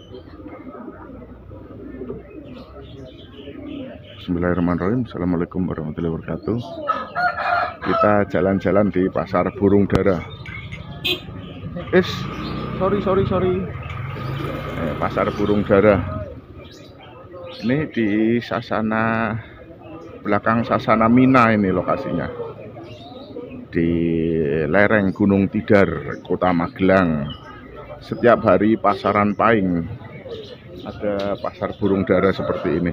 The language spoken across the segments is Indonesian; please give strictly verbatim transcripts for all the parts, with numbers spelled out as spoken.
Bismillahirrahmanirrahim. Assalamualaikum warahmatullahi wabarakatuh. Kita jalan-jalan di pasar burung dara. Is, sorry sorry sorry. Eh, pasar burung dara. Ini di Sasana, belakang Sasana Mina ini lokasinya. Di lereng Gunung Tidar, Kota Magelang. Setiap hari pasaran Pahing ada pasar burung dara seperti ini.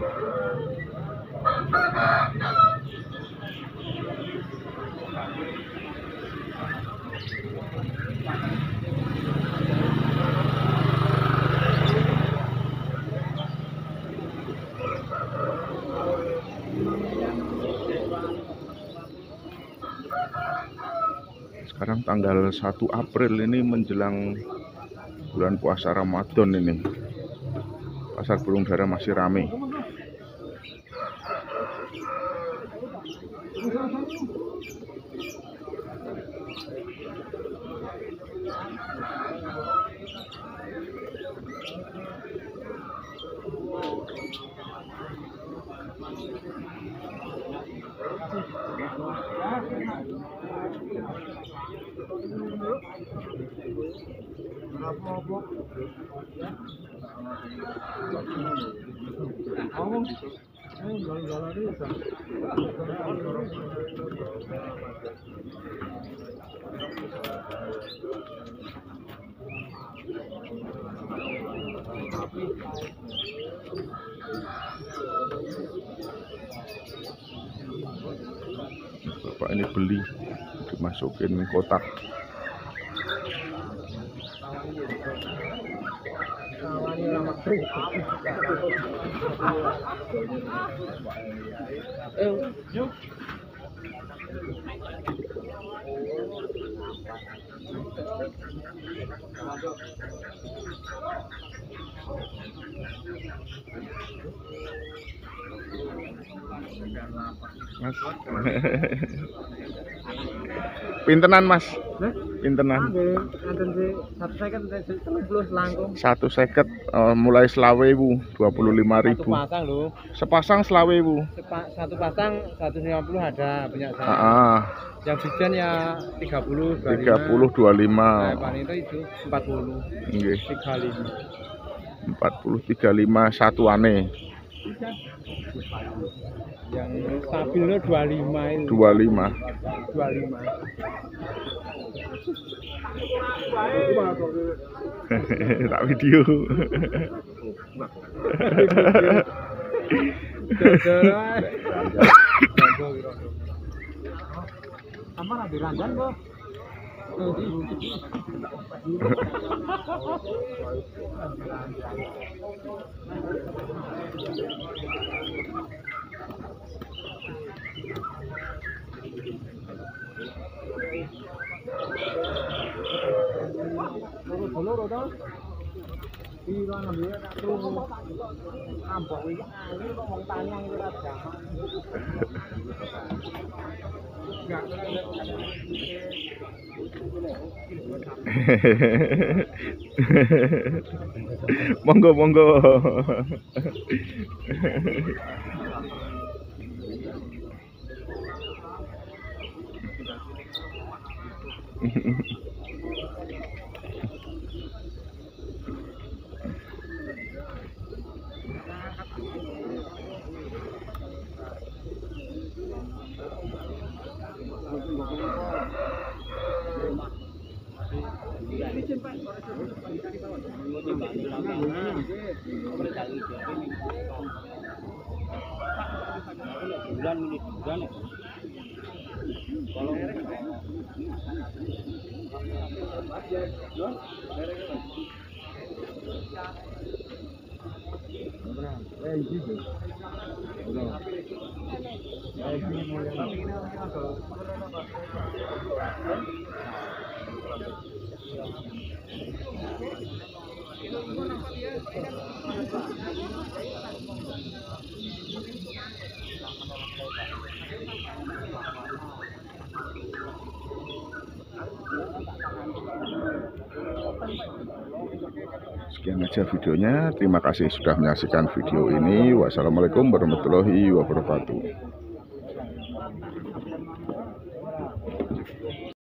Sekarang tanggal satu April ini menjelang bulan puasa Ramadan ini. Pasar burung dara masih ramai. Bapak ini beli, dimasukin kotak. Mas. Pintenan Mas? Pintenan. Satu seket uh, mulai selawe ibu, dua puluh lima ribu. Satu pasang loh. Sepasang selawe ibu. Satu pasang seratus lima puluh ada punya saya. Ah, yang bijian ya tiga puluh, dua puluh lima. tiga puluh, dua puluh lima. Nah, panito itu empat puluh. Nggih. tiga puluh lima. empat puluh, tiga puluh lima satuane. Yang stabilnya dua puluh lima itu. dua puluh lima. dua puluh lima. Tak video. Sama ada randan kok. Loro-loro to. Piro ngambil tak turu. Ambok iki angin kok wong tanyang iki ora jaman. Monggo monggo. Bulan ini, bulan ya. Kalau Sekian aja videonya. Terima kasih sudah menyaksikan video ini. Wassalamualaikum warahmatullahi wabarakatuh.